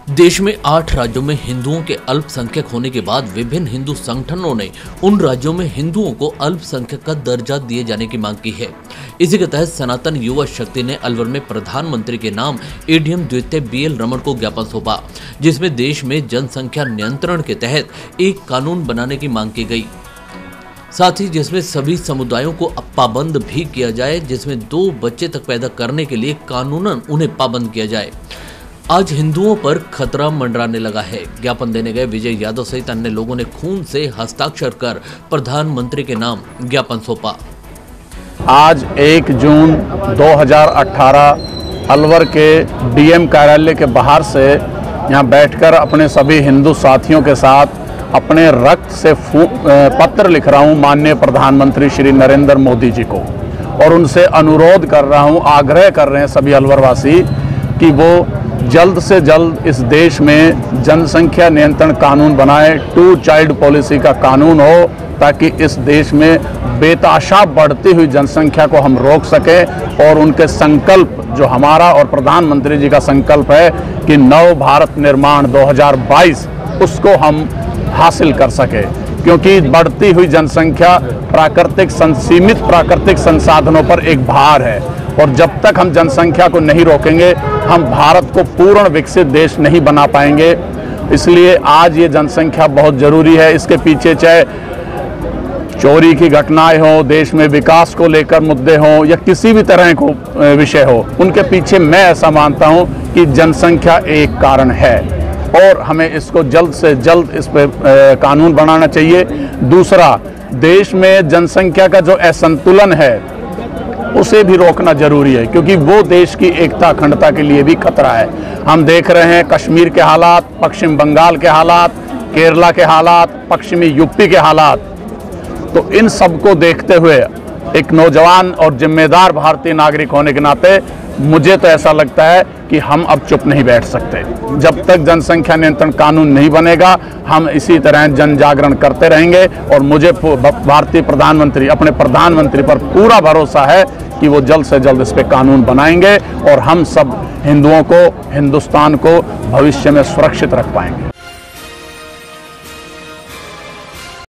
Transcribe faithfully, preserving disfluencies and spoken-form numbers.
देश में आठ राज्यों में हिंदुओं के अल्पसंख्यक होने के बाद विभिन्न हिंदू संगठनों ने उन राज्यों में हिंदुओं को अल्पसंख्यक का दर्जा दिए जाने की मांग की है। इसी के तहत सनातन युवा शक्ति ने अलवर में प्रधानमंत्री के नाम एडीएम द्वितीय बी एल रमन को ज्ञापन सौंपा, जिसमें देश में जनसंख्या नियंत्रण के तहत एक कानून बनाने की मांग की गई, साथ ही जिसमें सभी समुदायों को पाबंद भी किया जाए, जिसमें दो बच्चे तक पैदा करने के लिए कानूनन उन्हें पाबंद किया जाए। आज हिंदुओं पर खतरा मंडराने लगा है। ज्ञापन देने गए विजय यादव सहित अन्य लोगों ने खून से हस्ताक्षर कर प्रधानमंत्री के नाम ज्ञापन सौंपा। आज एक जून दो हज़ार अठारह अलवर के डीएम कार्यालय के बाहर से यहां बैठकर अपने सभी हिंदू साथियों के साथ अपने रक्त से पत्र लिख रहा हूं माननीय प्रधानमंत्री श्री नरेंद्र मोदी जी को, और उनसे अनुरोध कर रहा हूं, आग्रह कर रहे हैं सभी अलवरवासी कि वो जल्द से जल्द इस देश में जनसंख्या नियंत्रण कानून बनाए, टू चाइल्ड पॉलिसी का कानून हो, ताकि इस देश में बेताशा बढ़ती हुई जनसंख्या को हम रोक सकें और उनके संकल्प जो हमारा और प्रधानमंत्री जी का संकल्प है कि नव भारत निर्माण दो हज़ार बाईस उसको हम हासिल कर सके। क्योंकि बढ़ती हुई जनसंख्या प्राकृतिक सीमित प्राकृतिक संसाधनों पर एक भार है, और जब तक हम जनसंख्या को नहीं रोकेंगे हम भारत को पूर्ण विकसित देश नहीं बना पाएंगे। इसलिए आज ये जनसंख्या बहुत ज़रूरी है। इसके पीछे चाहे चोरी की घटनाएं हो, देश में विकास को लेकर मुद्दे हों, या किसी भी तरह को विषय हो, उनके पीछे मैं ऐसा मानता हूं कि जनसंख्या एक कारण है और हमें इसको जल्द से जल्द इस पर कानून बनाना चाहिए। दूसरा, देश में जनसंख्या का जो असंतुलन है उसे भी रोकना जरूरी है, क्योंकि वो देश की एकता अखंडता के लिए भी खतरा है। हम देख रहे हैं कश्मीर के हालात, पश्चिम बंगाल के हालात, केरला के हालात, पश्चिमी यूपी के हालात। तो इन सब को देखते हुए एक नौजवान और जिम्मेदार भारतीय नागरिक होने के नाते मुझे तो ऐसा लगता है कि हम अब चुप नहीं बैठ सकते। जब तक जनसंख्या नियंत्रण कानून नहीं बनेगा हम इसी तरह जन जागरण करते रहेंगे, और मुझे भारतीय प्रधानमंत्री अपने प्रधानमंत्री पर पूरा भरोसा है कि वो जल्द से जल्द इस पे कानून बनाएंगे और हम सब हिंदुओं को, हिंदुस्तान को भविष्य में सुरक्षित रख पाएंगे।